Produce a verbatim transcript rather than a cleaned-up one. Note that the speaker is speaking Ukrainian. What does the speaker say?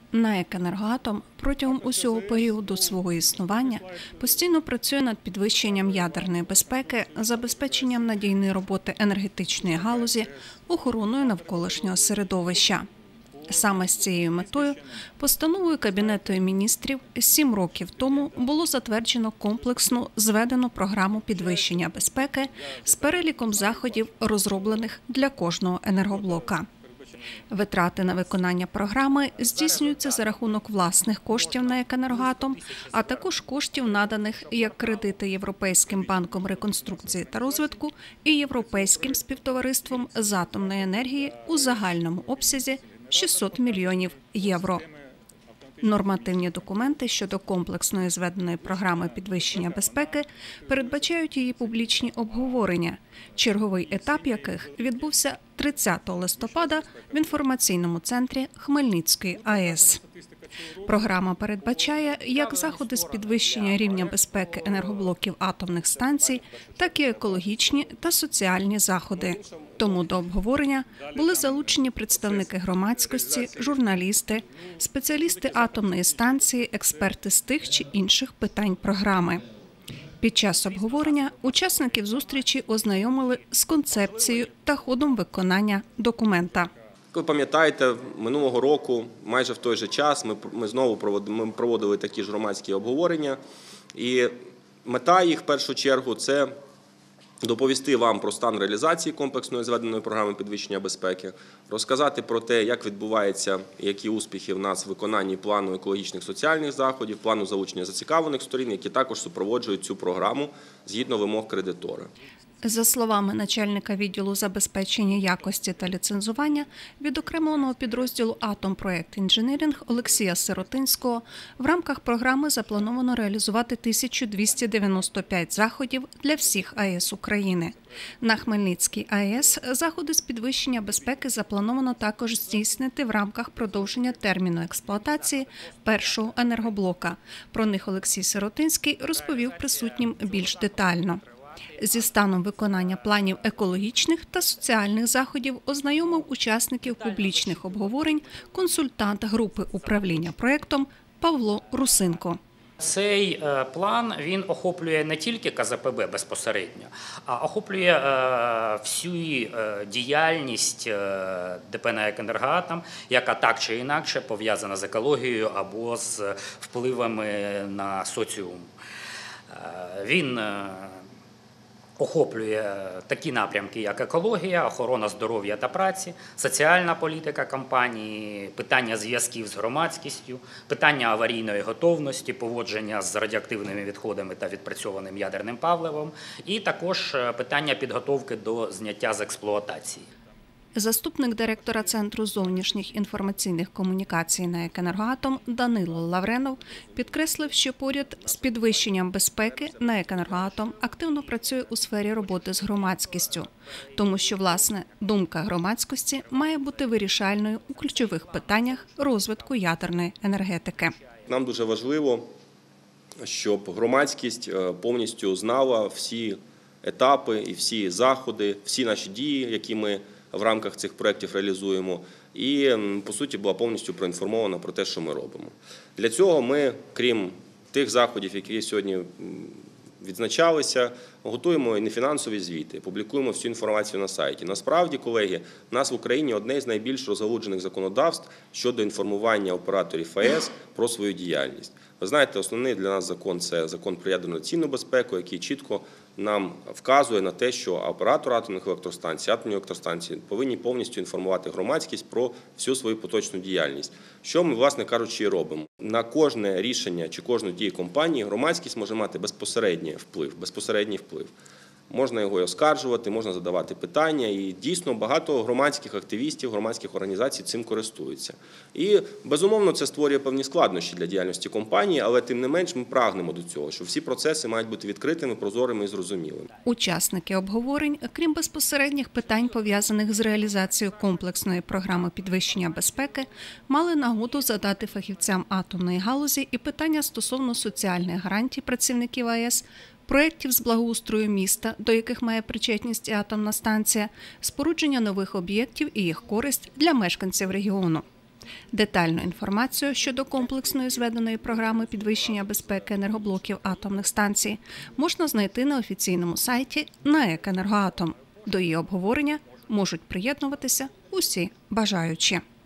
НАЕК «Енергоатом» протягом усього періоду свого існування постійно працює над підвищенням ядерної безпеки, забезпеченням надійної роботи енергетичної галузі, охороною навколишнього середовища. Саме з цією метою постановою Кабінету міністрів сім років тому було затверджено комплексну зведену програму підвищення безпеки з переліком заходів, розроблених для кожного енергоблока. Витрати на виконання програми здійснюються за рахунок власних коштів НАЕК «Енергоатом», а також коштів, наданих як кредити Європейським банком реконструкції та розвитку і Європейським співтовариством з атомної енергії у загальному обсязі шістсот мільйонів євро. Нормативні документи щодо комплексної зведеної програми підвищення безпеки передбачають її публічні обговорення, черговий етап яких відбувся тридцятого листопада в інформаційному центрі Хмельницької АЕС. Програма передбачає як заходи з підвищення рівня безпеки енергоблоків атомних станцій, так і екологічні та соціальні заходи. Тому до обговорення були залучені представники громадськості, журналісти, спеціалісти атомної станції, експерти з тих чи інших питань програми. Під час обговорення учасників зустрічі ознайомили з концепцією та ходом виконання документа. Ви пам'ятаєте, минулого року, майже в той же час, ми, ми знову проводили, ми проводили такі ж громадські обговорення. І мета їх, в першу чергу, це доповісти вам про стан реалізації комплексної зведеної програми підвищення безпеки, розказати про те, як відбувається, які успіхи в нас в виконанні плану екологічних соціальних заходів, плану залучення зацікавлених сторін, які також супроводжують цю програму згідно вимог кредитора. За словами начальника відділу забезпечення якості та ліцензування відокремленого підрозділу «Атомпроект Інженерінг» Олексія Сиротинського, в рамках програми заплановано реалізувати тисячу двісті дев'яносто п'ять заходів для всіх АЕС України. На Хмельницькій АЕС заходи з підвищення безпеки заплановано також здійснити в рамках продовження терміну експлуатації першого енергоблока. Про них Олексій Сиротинський розповів присутнім більш детально. Зі станом виконання планів екологічних та соціальних заходів ознайомив учасників публічних обговорень консультант групи управління проєктом Павло Русинко. Цей план, він охоплює не тільки ка зе пе бе безпосередньо, а охоплює всю діяльність де пе «НАЕК «Енергоатом», яка так чи інакше пов'язана з екологією або з впливами на соціум. Він охоплює такі напрямки, як екологія, охорона здоров'я та праці, соціальна політика компанії, питання зв'язків з громадськістю, питання аварійної готовності, поводження з радіоактивними відходами та відпрацьованим ядерним паливом, і також питання підготовки до зняття з експлуатації. Заступник директора Центру зовнішніх інформаційних комунікацій НАЕК «Енергоатом» Данило Лавренов підкреслив, що поряд з підвищенням безпеки НАЕК «Енергоатом» активно працює у сфері роботи з громадськістю, тому що, власне, думка громадськості має бути вирішальною у ключових питаннях розвитку ядерної енергетики. Нам дуже важливо, щоб громадськість повністю знала всі етапи і всі заходи, всі наші дії, які ми в рамках цих проєктів реалізуємо, і, по суті, була повністю проінформована про те, що ми робимо. Для цього ми, крім тих заходів, які сьогодні відзначалися, готуємо і нефінансові звіти, публікуємо всю інформацію на сайті. Насправді, колеги, у нас в Україні одне з найбільш розгалуджених законодавств щодо інформування операторів АЕС про свою діяльність. Ви знаєте, основний для нас закон – це закон про ядерну радіаційну безпеку, який чітко нам вказує на те, що оператор атомних електростанцій, атомні електростанції повинні повністю інформувати громадськість про всю свою поточну діяльність. Що ми, власне кажучи, і робимо. На кожне рішення чи кожну дію компанії громадськість може мати безпосередній вплив, безпосередній вплив. Можна його оскаржувати, можна задавати питання, і дійсно багато громадських активістів, громадських організацій цим користуються. І, безумовно, це створює певні складнощі для діяльності компанії, але тим не менш ми прагнемо до цього, що всі процеси мають бути відкритими, прозорими і зрозумілими. Учасники обговорень, крім безпосередніх питань, пов'язаних з реалізацією комплексної програми підвищення безпеки, мали нагоду задати фахівцям атомної галузі і питання стосовно соціальних гарантій працівників АЕС, проєктів з благоустрою міста, до яких має причетність атомна станція, спорудження нових об'єктів і їх користь для мешканців регіону. Детальну інформацію щодо комплексної зведеної програми підвищення безпеки енергоблоків атомних станцій можна знайти на офіційному сайті НАЕК «Енергоатом». До її обговорення можуть приєднуватися усі бажаючі.